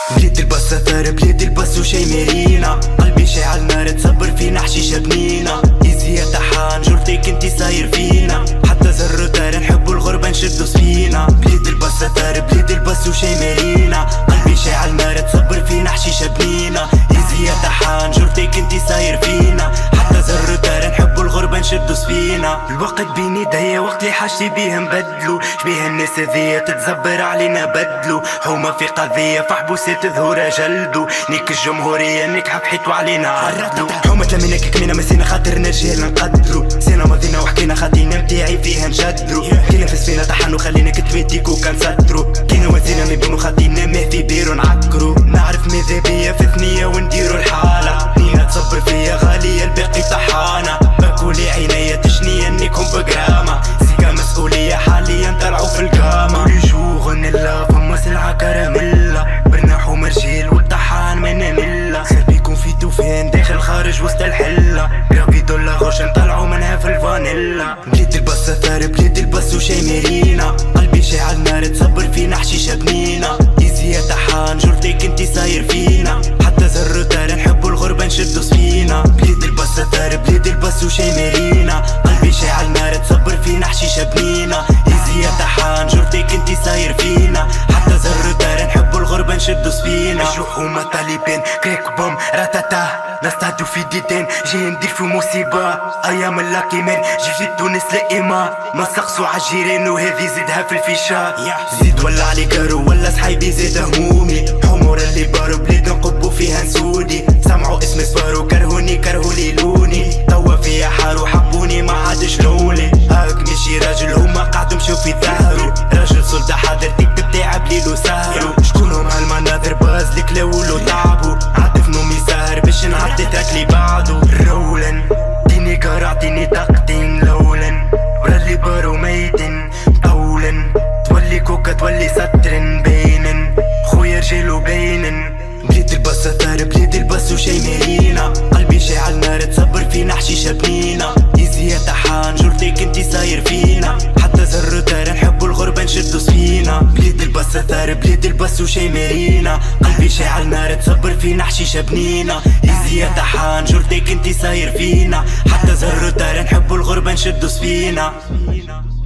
بليد الباس ثار بليد الباس وشي ميرينا، قلبي شاعل نار تصبر فينا حشيشة بنينا، ايزي يا طحان جرتك انتي صاير فينا، حتى زر طار نحبوا الغربة نشدو سفينة. بليد الباس ثار بليد الباس وشي ميرينا، قلبي شاعل نار تصبر فينا حشيشة بنينا، ايزي يا طحان جرتك انتي صاير فينا، حتى زر طار نحبوا الغربة نشدو سفينة. الوقت بين ايديا وقت اللي حاجتي بيه نبدلو، شبيه الناس هذيا تتزبر علينا بدلو، حومة في قضية فحبوسات ظهورها جلدو، نيك الجمهورية نكحة بحيتو علينا عرضلو، حومة تلمينا كيكمينا مسينا خاطر رجال نقدرو، سينا ماضينا وحكينا خاطينا متاعي فيها نجدرو، كينا في سفينة طحنو خلينا كتباتيكو كنسطرو، كينا وزينا نبنو خاطينا ما في بيرو نعكرو، نعرف ماذا بيا في ثنية ونديرو الحالة، نينا تصبر فيا غالية الباقي طحانة، باكولي عينيا تشنيا نيكم بقرامة، سيكا مسؤولية حاليا طلعو في القامة، كل جوغ نلا فما سلعة كراميلا، برناحو مرجيل والطحان ما نملا، خير بيكون في توفان داخل خارج وسط الحلة، رابيدو لا غوش نطلعو منها في الفانيلا. بليد الباس ثار بليد الباس وشي ميرينا، قلبي شاعل نار تصبر فينا حشيشة بنينا، ايزي يا طحان جرتك انتي صاير فينا، حتى زر طار نحبوا الغربة نشدو سفينة. بليد الباس ثار بليد الباس وشي ميرينا، قلبي شاعل نار تصبر فينا حشيشة بنينا، ايزي يا طحان جرتك انتي صاير فينا، حتى زر طار نحبوا الغربة نشدو سفينة. الشحومة طالبين كريك بوم راتاتا، نستعدو في ديدين جاي ندير في مصيبة، ايام اللاكي مان جي في تونس لائمة، ما سقسو عالجيران وهذي زيدها في الفيشات، زيد ولا علي كارو ولا صحيبي زيد همومي، حمور اللي بارو بلاد نقبو فيها نسودي، سمعوا اسمي صفارو كرهوني كرهولي لوني، توا فيا حارو حبوني ما عادش لوني، هاك ماشي راجل هما قعدو مشاو في ظهرو، راجل سلطة حاضر تكتب تاعب ليلو سهرو، شكونهم هالمناظر باز لك لاولو تعبو، عدف نومي سهر باش نعدي تاكلي بعدو، رولا ديني قرعتيني طاقتين لولا، ورا اللي بارو ميتن مطولا، تولي كوكا تولي سطر بينن، خويا رجالو بينن. بليد الباس ثار بليد الباس وشي ميرينا، قلبي شاعل نار تصبر فينا حشيشة بنينا، ايزي يا طحان جرتك انتي صاير فينا، حتى زر طار نحبوا الغربة نشدو سفينة. بليد الباس ثار بليد الباس وشي ميرينا، قلبي شاعل نار تصبر فينا حشيشة بنينا، ايزي يا طحان جرتك انتي صاير فينا، حتى زر طار نحبوا الغربة نشدو سفينة.